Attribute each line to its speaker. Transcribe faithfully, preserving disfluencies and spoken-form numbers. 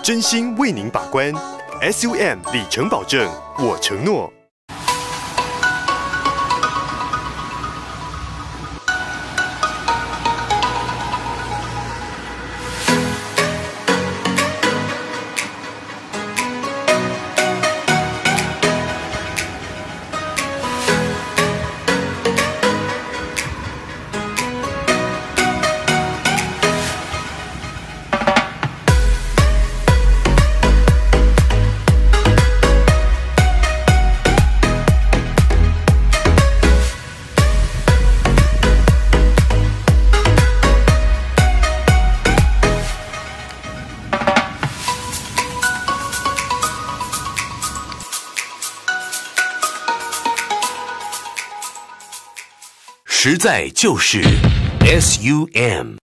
Speaker 1: 真心为您把关。S U M 里程保证，我承诺。
Speaker 2: 实在就是 S U M。